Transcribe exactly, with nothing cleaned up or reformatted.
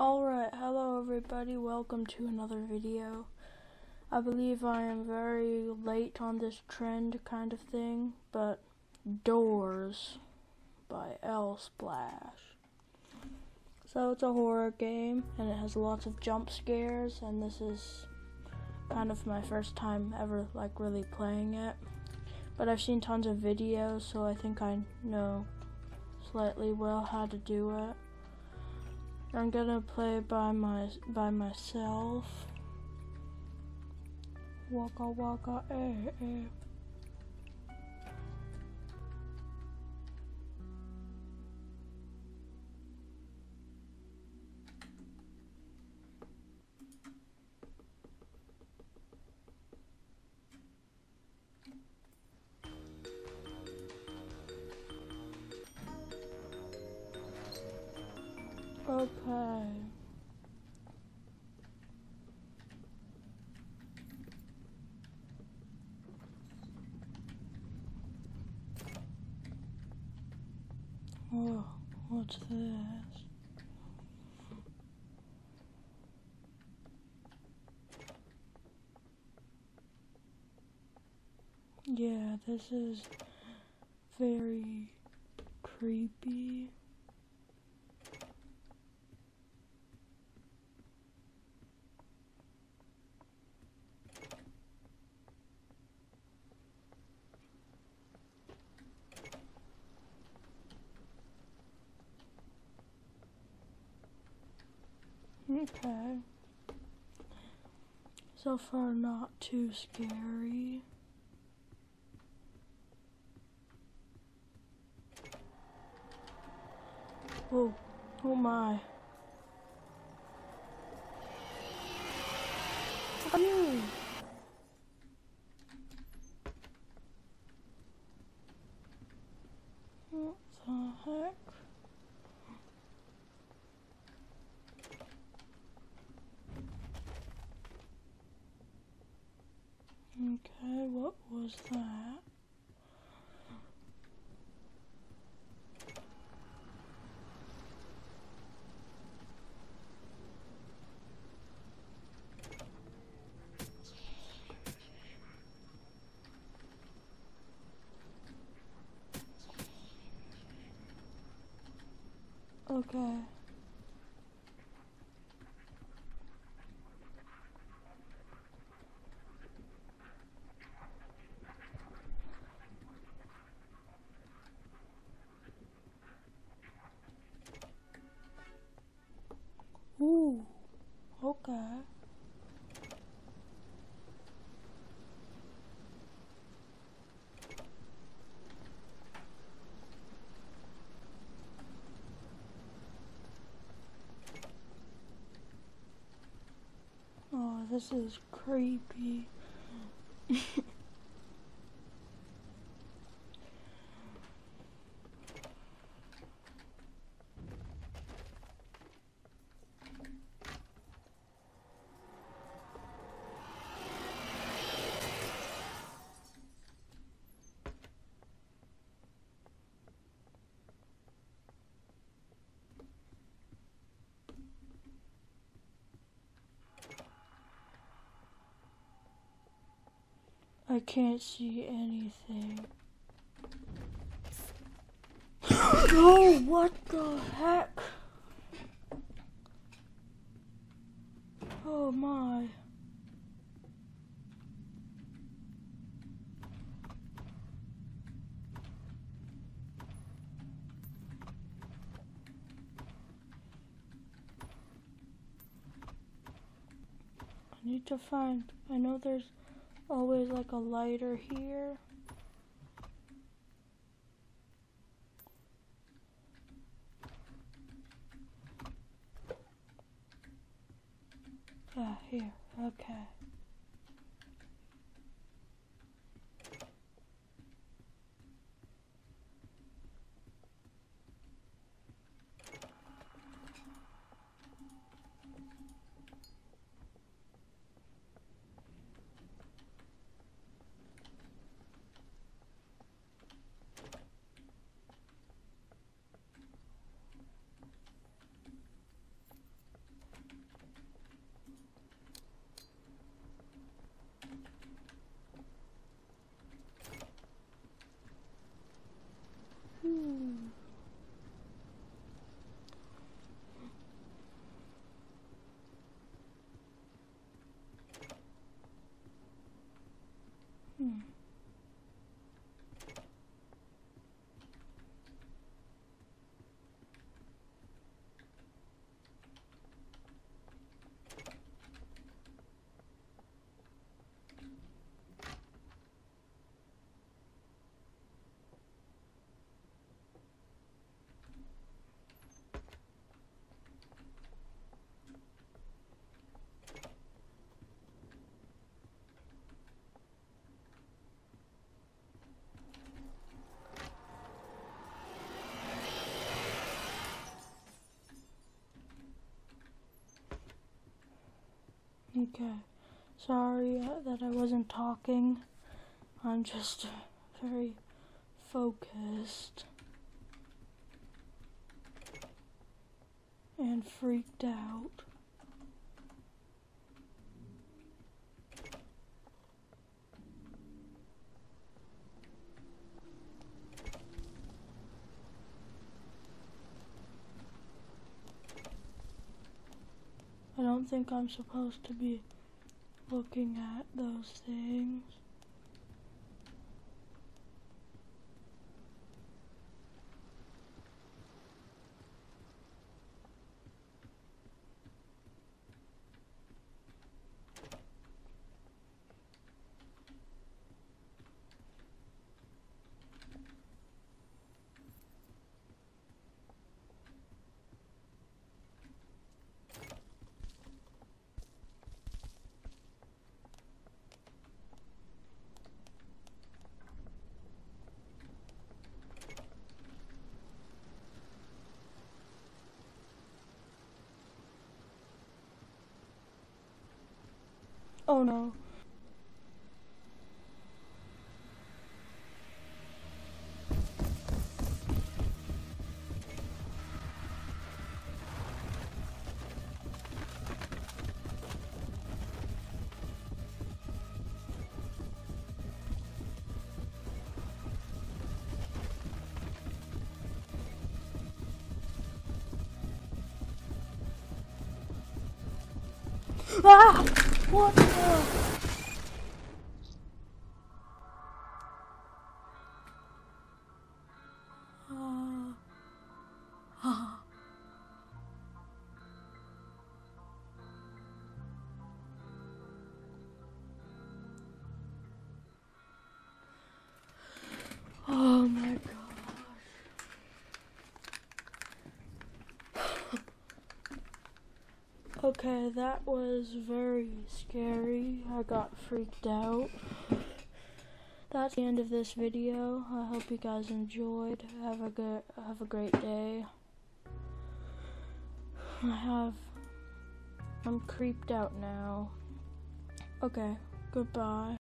Alright, hello everybody, welcome to another video. I believe I am very late on this trend kind of thing, but Doors by L Splash. So it's a horror game, and it has lots of jump scares, and this is kind of my first time ever like really playing it. But I've seen tons of videos, so I think I know slightly well how to do it. I'm gonna play by my by myself. Waka waka eh eh. Okay. Oh, what's this? Yeah, this is very creepy. Okay. So far, not too scary. Oh, oh my. Ew. What the heck? Okay, what was that? Okay. Ooh, okay. Oh, this is creepy. I can't see anything. Oh, what the heck? Oh my. I need to find, I know there's always like a lighter here. Yeah, here, okay. Okay. Sorry uh, that I wasn't talking. I'm just very focused and freaked out. I don't think I'm supposed to be looking at those things. Oh no. Ah! What the? Uh, ah. Oh my gosh. Okay, that was very scary. I got freaked out. That's the end of this video. I hope you guys enjoyed. Have a good, have a great day. I have, I'm creeped out now. Okay, goodbye.